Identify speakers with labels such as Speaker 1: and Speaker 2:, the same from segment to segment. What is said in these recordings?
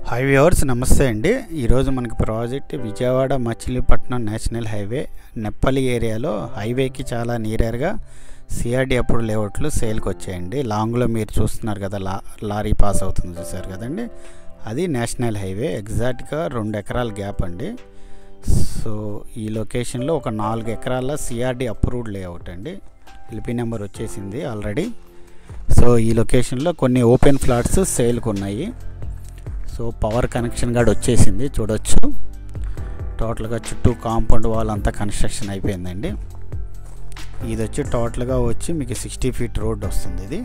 Speaker 1: Hi viewers, నమస్తే అండి. ఈరోజు మనకి project Vijayawada Machilipatnam national highway Neppalli ఏరియాలో హైవేకి చాలా నియర్గా సిఆర్డి అప్పుడు లేఅవుట్లు సేల్కి వచ్చాయండి. లాంగ్లో మీరు చూస్తున్నారు కదా, లారీ పాస్ అవుతుంది చూసారు కదండి, అది నేషనల్ హైవే. ఎగ్జాక్ట్గా 2 ఎకరాల గ్యాప్ అండి. సో ఈ లొకేషన్లో ఒక 4 ఎకరాల సిఆర్డి అప్రూవ్డ్ లేఅవుట్ అండి. ఎల్పీ నెంబర్ వచ్చేసింది ఆల్రెడీ. సో ఈ లొకేషన్లో కొన్ని ఓపెన్ ఫ్లాట్స్ సేల్కి ఉన్నాయి. సో పవర్ కనెక్షన్ కూడా వచ్చేసింది, చూడొచ్చు. టోటల్గా చుట్టూ కాంపౌండ్ వాల్ అంతా కన్స్ట్రక్షన్ అయిపోయిందండి. ఇది వచ్చి టోటల్గా వచ్చి మీకు 60 ఫీట్ రోడ్ వస్తుంది ఇది.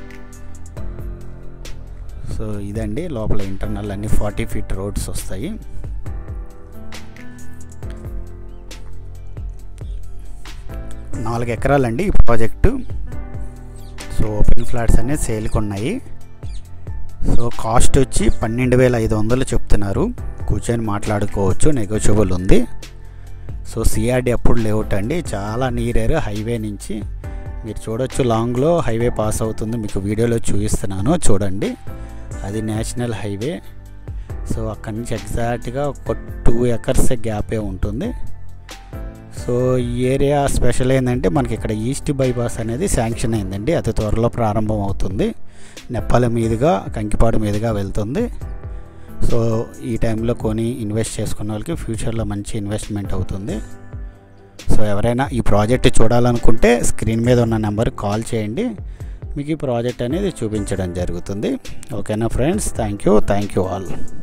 Speaker 1: సో ఇదండి లోపల ఇంటర్నల్ అన్ని 40 ఫీట్ రోడ్స్ వస్తాయి. నాలుగు ఎకరాలండి ఈ ప్రాజెక్టు. సో ఓపెన్ ఫ్లాట్స్ అన్నీ సేల్కి ఉన్నాయి. సో కాస్ట్ వచ్చి 12,500 చెప్తున్నారు. కూర్చొని మాట్లాడుకోవచ్చు, నెగోషియబుల్ ఉంది. సో సిఆర్డి అప్పుడు లేఅవుట్ అండి, చాలా నియర్ హైవే నుంచి. మీరు చూడొచ్చు, లాంగ్లో హైవే పాస్ అవుతుంది, మీకు వీడియోలో చూపిస్తున్నాను చూడండి. అది నేషనల్ హైవే. సో అక్కడి నుంచి ఎగ్జాక్ట్గా ఒక 2 ఎకర్స్ గ్యాపే ఉంటుంది. సో ఈ ఏరియా స్పెషల్ ఏంటంటే మనకి ఇక్కడ ఈస్ట్ బైపాస్ అనేది శాంక్షన్ అయిందండి. అది త్వరలో ప్రారంభం అవుతుంది. నెప్పల మీదుగా కంకిపాడు మీదుగా వెళ్తుంది. సో ఈ టైంలో కొని ఇన్వెస్ట్ చేసుకున్న వాళ్ళకి ఫ్యూచర్లో మంచి ఇన్వెస్ట్మెంట్ అవుతుంది. సో ఎవరైనా ఈ ప్రాజెక్ట్ చూడాలనుకుంటే స్క్రీన్ మీద ఉన్న నెంబర్కి కాల్ చేయండి, మీకు ఈ ప్రాజెక్ట్ అనేది చూపించడం జరుగుతుంది. ఓకేనా ఫ్రెండ్స్, థ్యాంక్ యూ ఆల్.